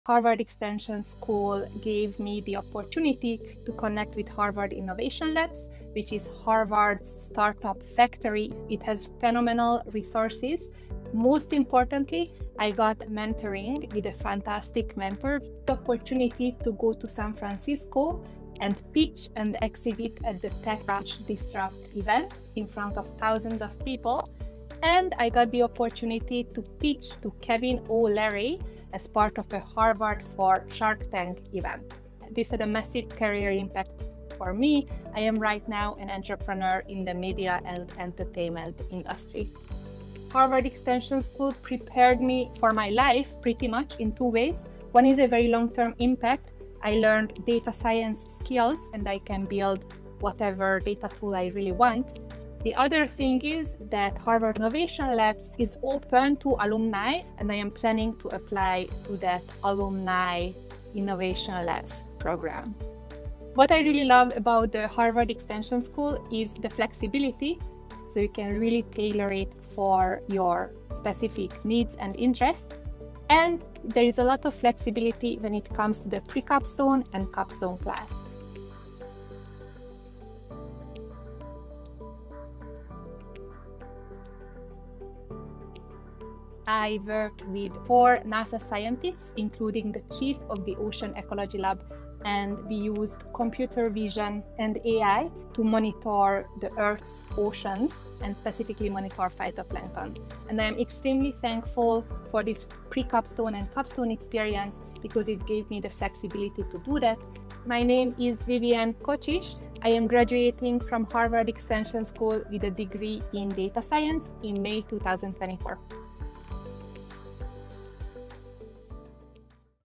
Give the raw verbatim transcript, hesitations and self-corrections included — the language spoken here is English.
Harvard Extension School gave me the opportunity to connect with Harvard Innovation Labs, which is Harvard's startup factory. It has phenomenal resources. Most importantly, I got mentoring with a fantastic mentor, the opportunity to go to San Francisco and pitch and exhibit at the Tech Rush Disrupt event in front of thousands of people. And I got the opportunity to pitch to Kevin O'Leary as part of a Harvard for Shark Tank event. This had a massive career impact for me. I am right now an entrepreneur in the media and entertainment industry. Harvard Extension School prepared me for my life pretty much in two ways. One is a very long-term impact. I learned data science skills and I can build whatever data tool I really want. The other thing is that Harvard Innovation Labs is open to alumni, and I am planning to apply to that Alumni Innovation Labs program. What I really love about the Harvard Extension School is the flexibility, so you can really tailor it for your specific needs and interests. And there is a lot of flexibility when it comes to the pre-capstone and capstone class. I worked with four NASA scientists, including the chief of the Ocean Ecology Lab, and we used computer vision and A I to monitor the Earth's oceans and specifically monitor phytoplankton. And I am extremely thankful for this pre-capstone and capstone experience because it gave me the flexibility to do that. My name is Vivien Kocsis. I am graduating from Harvard Extension School with a degree in data science in May two thousand twenty-four.